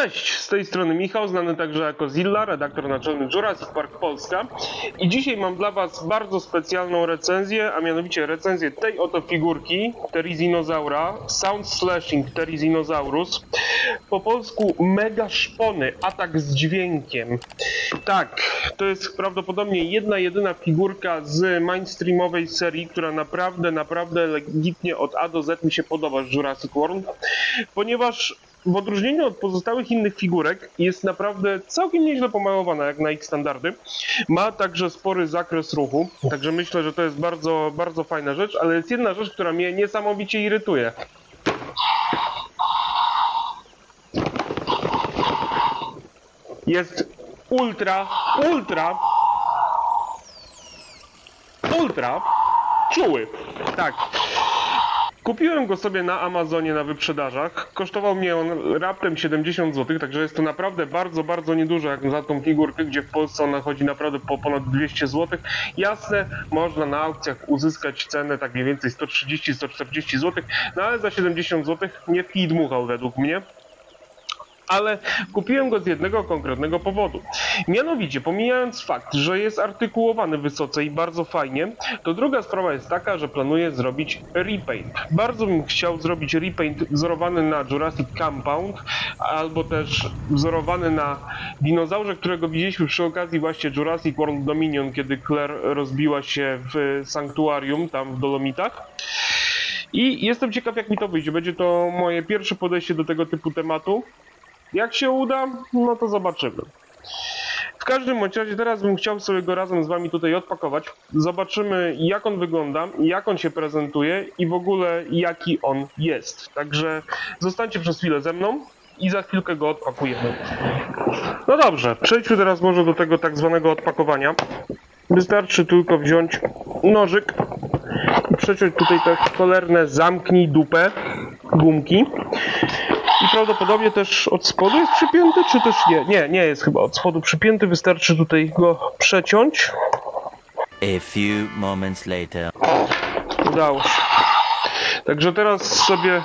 Cześć, z tej strony Michał, znany także jako Zilla, redaktor naczelny Jurassic Park Polska. I dzisiaj mam dla Was bardzo specjalną recenzję, a mianowicie recenzję tej oto figurki Therizinosaura, Sound Slashing Therizinosaurus. Po polsku mega szpony, atak z dźwiękiem. Tak, to jest prawdopodobnie jedyna figurka z mainstreamowej serii, która naprawdę legitnie od A do Z mi się podoba z Jurassic World, ponieważ w odróżnieniu od pozostałych innych figurek jest naprawdę całkiem nieźle pomalowana jak na ich standardy. Ma także spory zakres ruchu, także myślę, że to jest bardzo fajna rzecz, ale jest jedna rzecz, która mnie niesamowicie irytuje. Jest ultra czuły. Tak. Kupiłem go sobie na Amazonie na wyprzedażach. Kosztował mnie on raptem 70 zł, także jest to naprawdę bardzo niedużo jak za tą figurkę, gdzie w Polsce ona chodzi naprawdę po ponad 200 zł. Jasne, można na aukcjach uzyskać cenę tak mniej więcej 130-140 zł, no ale za 70 zł nie w kij dmuchał według mnie. Ale kupiłem go z jednego konkretnego powodu. Mianowicie, pomijając fakt, że jest artykułowany wysoce i bardzo fajnie, to druga sprawa jest taka, że planuję zrobić repaint. Bardzo bym chciał zrobić repaint wzorowany na Jurassic Compound, albo też wzorowany na dinozaurze, którego widzieliśmy przy okazji właśnie Jurassic World Dominion, kiedy Claire rozbiła się w sanktuarium tam w Dolomitach. I jestem ciekaw, jak mi to wyjdzie. Będzie to moje pierwsze podejście do tego typu tematu. Jak się uda, no to zobaczymy. W każdym bądź razie teraz bym chciał sobie go razem z Wami tutaj odpakować. Zobaczymy, jak on wygląda, jak on się prezentuje i w ogóle jaki on jest. Także zostańcie przez chwilę ze mną i za chwilkę go odpakujemy. No dobrze, przejdźmy teraz może do tego tak zwanego odpakowania. Wystarczy tylko wziąć nożyk i przeciąć tutaj te cholerne zamknij dupę gumki. I prawdopodobnie też od spodu jest przypięty, czy też nie? Nie jest chyba od spodu przypięty, wystarczy tutaj go przeciąć. A few moments later. Udało się. Także teraz sobie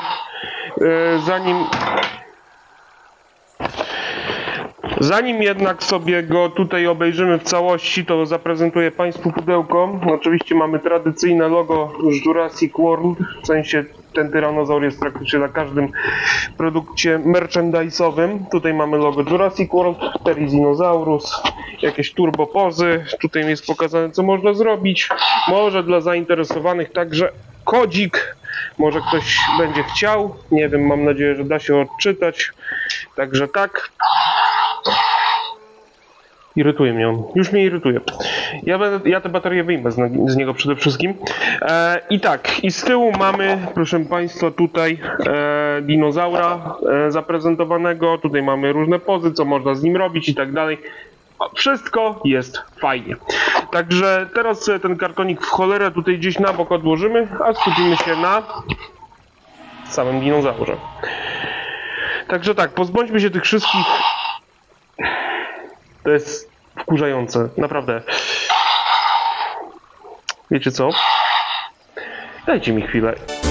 zanim jednak sobie go tutaj obejrzymy w całości, to zaprezentuję Państwu pudełko. Oczywiście mamy tradycyjne logo Jurassic World, w sensie ten tyranozaur jest praktycznie na każdym produkcie merchandise'owym. Tutaj mamy logo Jurassic World, Therizinosaurus, jakieś turbopozy. Tutaj jest pokazane, co można zrobić. Może dla zainteresowanych także kodzik. Może ktoś będzie chciał. Nie wiem, mam nadzieję, że da się odczytać. Także tak. Irytuje mnie on. Już mnie irytuje. Ja te baterie wyjmę z niego przede wszystkim. I tak, i z tyłu mamy, proszę Państwa, tutaj dinozaura zaprezentowanego. Tutaj mamy różne pozy, co można z nim robić i tak dalej. Wszystko jest fajnie. Także teraz sobie ten kartonik w cholerę tutaj gdzieś na bok odłożymy, a skupimy się na samym dinozaurze. Także tak, pozbądźmy się tych wszystkich. To jest wkurzające, naprawdę. Wiecie co? Dajcie mi chwilę.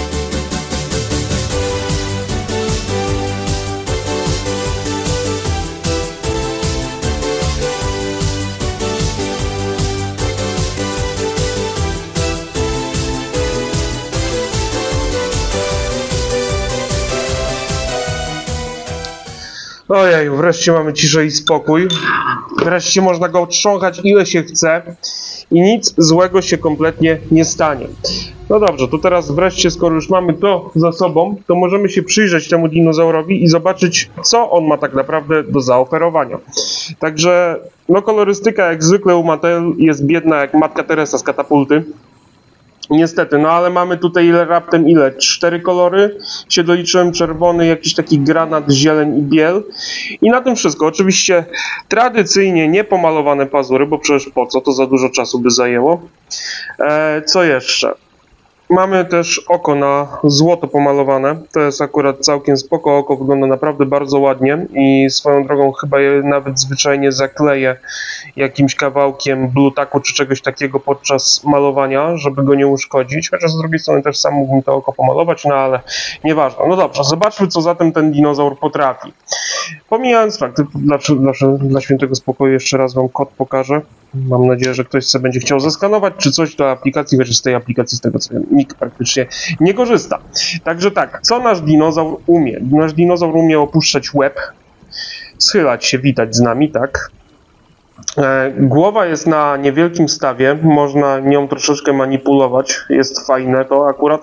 Ojej, wreszcie mamy ciszę i spokój. Wreszcie można go otrząchać ile się chce i nic złego się kompletnie nie stanie. No dobrze, to teraz wreszcie, skoro już mamy to za sobą, to możemy się przyjrzeć temu dinozaurowi i zobaczyć, co on ma tak naprawdę do zaoferowania. Także, no kolorystyka jak zwykle u Mattel jest biedna jak Matka Teresa z katapulty. Niestety, no ale mamy tutaj raptem 4 kolory, się doliczyłem, czerwony, jakiś taki granat, zieleń i biel. I na tym wszystko. Oczywiście tradycyjnie niepomalowane pazury, bo przecież po co, to za dużo czasu by zajęło. Co jeszcze? Mamy też oko na złoto pomalowane. To jest akurat całkiem spoko oko, wygląda naprawdę bardzo ładnie i swoją drogą chyba je nawet zwyczajnie zakleję jakimś kawałkiem blutaku czy czegoś takiego podczas malowania, żeby go nie uszkodzić. Chociaż z drugiej strony też sam mógłbym to oko pomalować, no ale nieważne. No dobrze, zobaczmy co zatem ten dinozaur potrafi. Pomijając fakt, dla świętego spokoju jeszcze raz wam kod pokażę. Mam nadzieję, że ktoś sobie będzie chciał zeskanować czy coś do aplikacji, chociaż z tej aplikacji, z tego co wiem, nikt praktycznie nie korzysta. Także tak, co nasz dinozaur umie? Nasz dinozaur umie opuszczać łeb, schylać się, witać z nami, tak? Głowa jest na niewielkim stawie, można nią troszeczkę manipulować, jest fajne to akurat.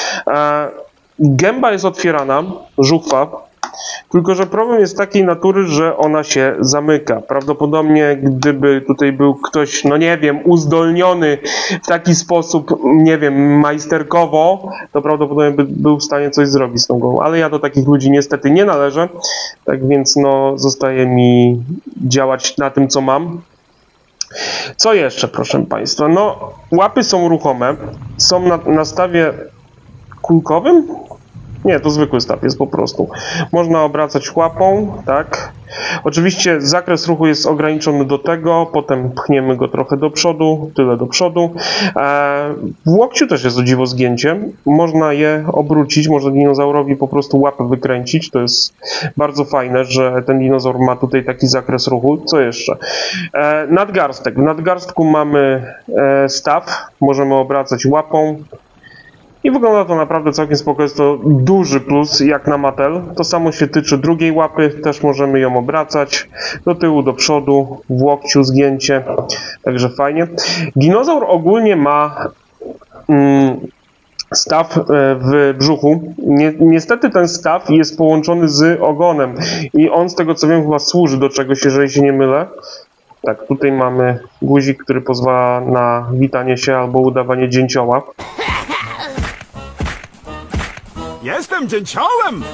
Gęba jest otwierana, żuchwa. Tylko że problem jest takiej natury, że ona się zamyka. Prawdopodobnie gdyby tutaj był ktoś, no nie wiem, uzdolniony w taki sposób, nie wiem, majsterkowo, to prawdopodobnie był w stanie coś zrobić z tą głową. Ale ja do takich ludzi niestety nie należę, tak więc no zostaje mi działać na tym, co mam. Co jeszcze, proszę Państwa? No, łapy są ruchome, są na stawie kulkowym? Nie, to zwykły staw jest po prostu. Można obracać łapą, tak. Oczywiście zakres ruchu jest ograniczony do tego, potem pchniemy go trochę do przodu, tyle do przodu. W łokciu też jest o dziwo zgięcie. Można je obrócić, można dinozaurowi po prostu łapę wykręcić. To jest bardzo fajne, że ten dinozaur ma tutaj taki zakres ruchu. Co jeszcze? Nadgarstek. W nadgarstku mamy staw, możemy obracać łapą. I wygląda to naprawdę całkiem spoko, jest to duży plus jak na Mattel. To samo się tyczy drugiej łapy, też możemy ją obracać do tyłu, do przodu, w łokciu zgięcie, także fajnie. Dinozaur ogólnie ma staw w brzuchu. Niestety ten staw jest połączony z ogonem i on z tego co wiem chyba służy do czegoś, jeżeli się nie mylę. Tak, tutaj mamy guzik, który pozwala na witanie się albo udawanie dzięcioła. Jestem dzięciołem!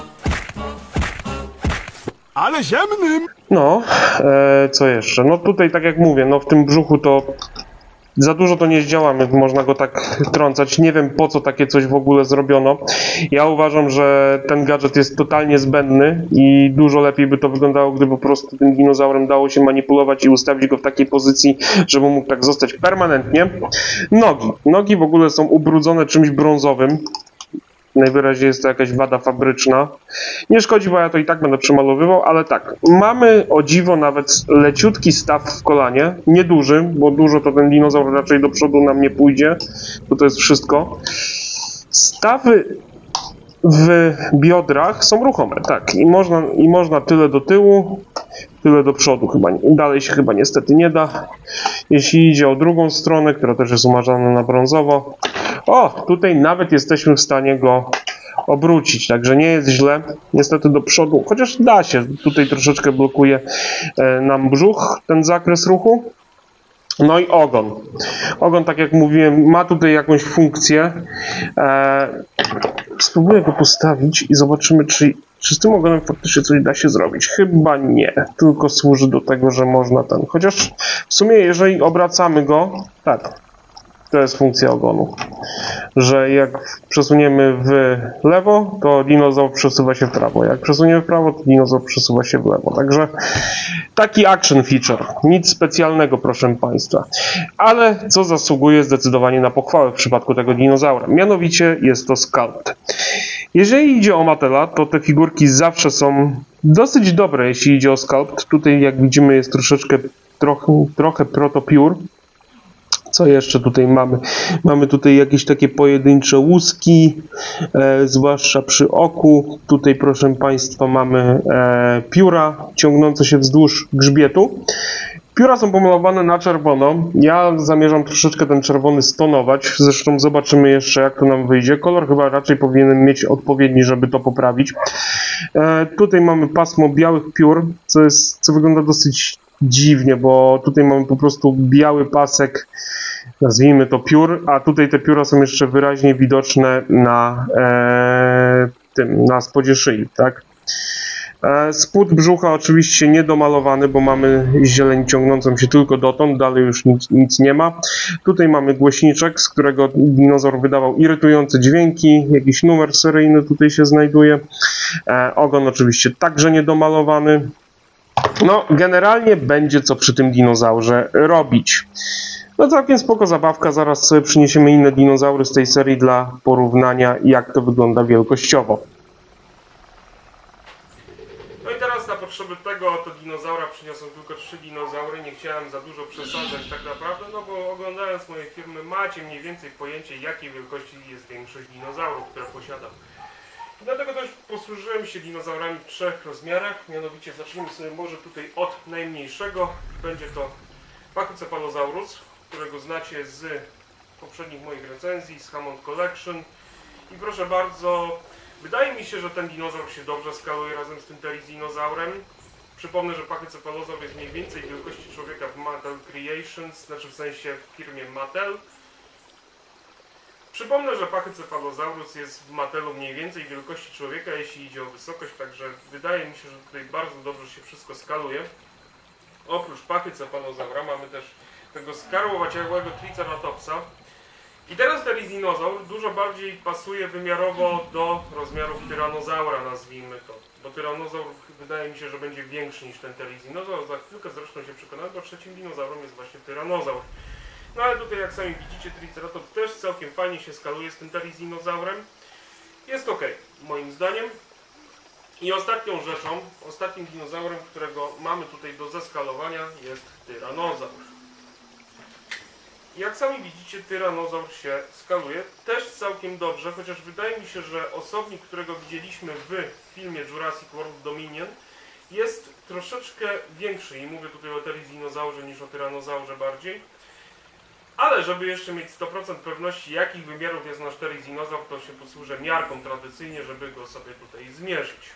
Ale ziemnym! No, co jeszcze? No tutaj tak jak mówię, no w tym brzuchu to za dużo to nie zdziałamy, można go tak trącać. Nie wiem po co takie coś w ogóle zrobiono. Ja uważam, że ten gadżet jest totalnie zbędny i dużo lepiej by to wyglądało, gdyby po prostu tym dinozaurem dało się manipulować i ustawić go w takiej pozycji, żeby mógł tak zostać permanentnie. Nogi. Nogi w ogóle są ubrudzone czymś brązowym. Najwyraźniej jest to jakaś wada fabryczna. Nie szkodzi, bo ja to i tak będę przemalowywał, ale tak. Mamy o dziwo nawet leciutki staw w kolanie. Nieduży, bo dużo to ten dinozaur raczej do przodu nam nie pójdzie. To jest wszystko. Stawy w biodrach są ruchome, tak. I można tyle do tyłu, tyle do przodu. Dalej się chyba niestety nie da. Jeśli idzie o drugą stronę, która też jest umarzana na brązowo. O, tutaj nawet jesteśmy w stanie go obrócić, także nie jest źle. Niestety do przodu, chociaż da się. Tutaj troszeczkę blokuje nam brzuch, ten zakres ruchu. No i ogon. Ogon, tak jak mówiłem, ma tutaj jakąś funkcję. Spróbuję go postawić i zobaczymy, czy z tym ogonem faktycznie coś da się zrobić. Chyba nie, tylko służy do tego, że można ten. Chociaż w sumie, jeżeli obracamy go, tak, to jest funkcja ogonu. Że jak przesuniemy w lewo, to dinozaur przesuwa się w prawo. Jak przesuniemy w prawo, to dinozaur przesuwa się w lewo. Także taki action feature. Nic specjalnego, proszę Państwa. Ale co zasługuje zdecydowanie na pochwałę w przypadku tego dinozaura. Mianowicie jest to sculpt. Jeżeli idzie o Mattela, to te figurki zawsze są dosyć dobre, jeśli idzie o sculpt. Tutaj, jak widzimy, jest trochę proto-pure. Co jeszcze tutaj mamy? Mamy tutaj jakieś takie pojedyncze łuski, zwłaszcza przy oku. Tutaj, proszę Państwa, mamy pióra ciągnące się wzdłuż grzbietu. Pióra są pomalowane na czerwono. Ja zamierzam troszeczkę ten czerwony stonować. Zresztą zobaczymy jeszcze, jak to nam wyjdzie. Kolor chyba raczej powinienem mieć odpowiedni, żeby to poprawić. Tutaj mamy pasmo białych piór, co wygląda dosyć dziwnie, bo tutaj mamy po prostu biały pasek, nazwijmy to piór, a tutaj te pióra są jeszcze wyraźnie widoczne na spodzie szyi, tak? Spód brzucha oczywiście niedomalowany, bo mamy zieleń ciągnącą się tylko dotąd, dalej już nic nie ma. Tutaj mamy głośniczek, z którego dinozaur wydawał irytujące dźwięki, jakiś numer seryjny tutaj się znajduje. Ogon oczywiście także niedomalowany. No, generalnie będzie co przy tym dinozaurze robić. No całkiem spoko zabawka, zaraz sobie przyniesiemy inne dinozaury z tej serii dla porównania, jak to wygląda wielkościowo. No i teraz na potrzeby tego oto dinozaura przyniosłem tylko 3 dinozaury, nie chciałem za dużo przesadzać tak naprawdę, no bo oglądając moje filmy macie mniej więcej pojęcie, jakiej wielkości jest większość dinozaurów, które posiadam. I dlatego też posłużyłem się dinozaurami w 3 rozmiarach, mianowicie zacznijmy sobie może tutaj od najmniejszego. Będzie to Pachycephalosaurus, którego znacie z poprzednich moich recenzji, z Hammond Collection. I proszę bardzo, wydaje mi się, że ten dinozaur się dobrze skaluje razem z tym terizinozaurem. Przypomnę, że Pachycephalosaur jest mniej więcej wielkości człowieka w Mattel Creations, znaczy w sensie w firmie Mattel. Przypomnę, że Pachycephalosaurus jest w Mattelu mniej więcej wielkości człowieka, jeśli idzie o wysokość, także wydaje mi się, że tutaj bardzo dobrze się wszystko skaluje. Oprócz Pachycephalosaura mamy też tego skarłowaciałego Triceratopsa. I teraz terizinozaur dużo bardziej pasuje wymiarowo do rozmiarów tyranozaura, nazwijmy to. Bo tyranozaur wydaje mi się, że będzie większy niż ten terizinozaur. Za chwilkę zresztą się przekonamy, bo trzecim dinozaurem jest właśnie tyranozaur. No ale tutaj jak sami widzicie, Triceratops też całkiem fajnie się skaluje z tym terizinozaurem. Jest ok, moim zdaniem. I ostatnią rzeczą, ostatnim dinozaurem, którego mamy tutaj do zeskalowania, jest tyranozaur. Jak sami widzicie, tyranozaur się skaluje też całkiem dobrze, chociaż wydaje mi się, że osobnik, którego widzieliśmy w filmie Jurassic World Dominion, jest troszeczkę większy i mówię tutaj o terizinozaurze niż o tyranozaurze bardziej. Ale żeby jeszcze mieć 100% pewności, jakich wymiarów jest nasz terizinozaur, to się posłużę miarką tradycyjnie, żeby go sobie tutaj zmierzyć.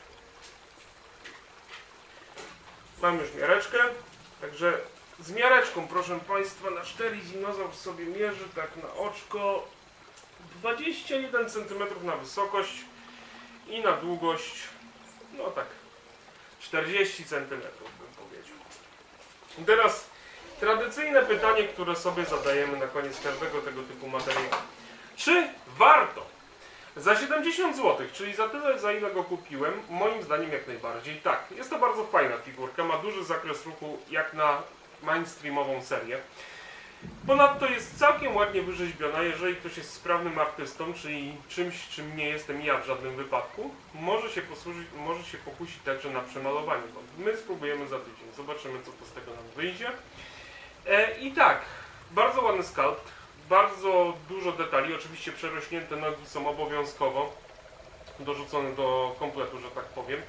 Mam już miareczkę, także z miareczką, proszę Państwa, nasz terizinozaur sobie mierzy tak na oczko 21 cm na wysokość i na długość, no tak, 40 cm bym powiedział. I teraz tradycyjne pytanie, które sobie zadajemy na koniec każdego tego typu materiału. Czy warto? Za 70 zł, czyli za tyle, za ile go kupiłem, moim zdaniem jak najbardziej tak. Jest to bardzo fajna figurka, ma duży zakres ruchu jak na mainstreamową serię. Ponadto jest całkiem ładnie wyrzeźbiona, jeżeli ktoś jest sprawnym artystą, czyli czymś, czym nie jestem ja w żadnym wypadku, może się pokusić także na przemalowanie. My spróbujemy za tydzień, zobaczymy co to z tego nam wyjdzie. I tak, bardzo ładny sculpt, bardzo dużo detali, oczywiście przerośnięte nogi są obowiązkowo dorzucone do kompletu, że tak powiem.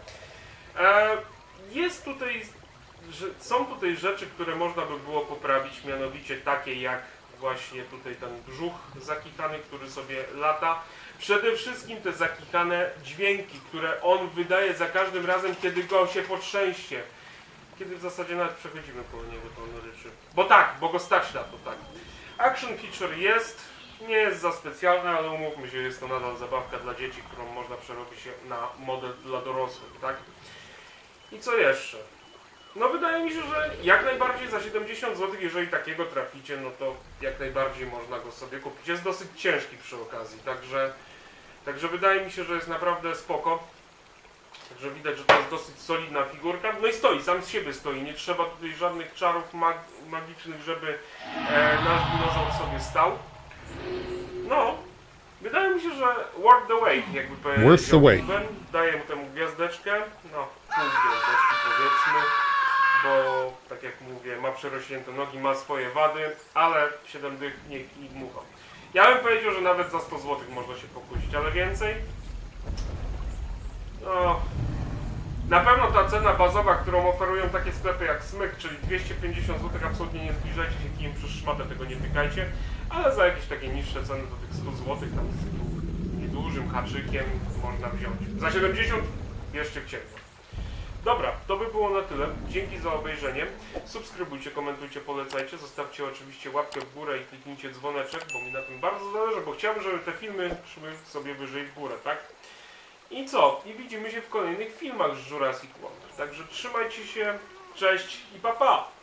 Są tutaj rzeczy, które można by było poprawić, mianowicie takie jak właśnie tutaj ten brzuch zakichany, który sobie lata. Przede wszystkim te zakichane dźwięki, które on wydaje za każdym razem, kiedy go się potrzęsie. Kiedy w zasadzie nawet przechodzimy po niego, to on ryczy. Bo go stać na to, tak. Action feature jest, nie jest za specjalny, ale umówmy się, jest to nadal zabawka dla dzieci, którą można przerobić na model dla dorosłych, tak? I co jeszcze? No wydaje mi się, że jak najbardziej za 70 zł, jeżeli takiego traficie, no to jak najbardziej można go sobie kupić. Jest dosyć ciężki przy okazji, także wydaje mi się, że jest naprawdę spoko. Także widać, że to jest dosyć solidna figurka. No i stoi, sam z siebie stoi. Nie trzeba tutaj żadnych czarów magicznych, żeby nasz dinozaur sobie stał. No, wydaje mi się, że worth the wait, jakby powiedział Ruben. Daję mu temu gwiazdeczkę. No, pół gwiazdeczki powiedzmy. Bo, tak jak mówię, ma przerośnięte nogi, ma swoje wady, ale 7 dych niech i dmucha. Ja bym powiedział, że nawet za 100 zł można się pokusić, ale więcej? No, na pewno ta cena bazowa, którą oferują takie sklepy jak Smyk, czyli 250 zł, absolutnie nie zbliżajcie się kijem przez szmatę, tego nie tykajcie, ale za jakieś takie niższe ceny do tych 100 zł, tam z niedużym haczykiem można wziąć. Za 70 jeszcze w ciemno. Dobra, to by było na tyle. Dzięki za obejrzenie. Subskrybujcie, komentujcie, polecajcie. Zostawcie oczywiście łapkę w górę i kliknijcie dzwoneczek, bo mi na tym bardzo zależy, bo chciałbym, żeby te filmy szły sobie wyżej w górę, tak? I co? I widzimy się w kolejnych filmach z Jurassic World. Także trzymajcie się, cześć i pa pa!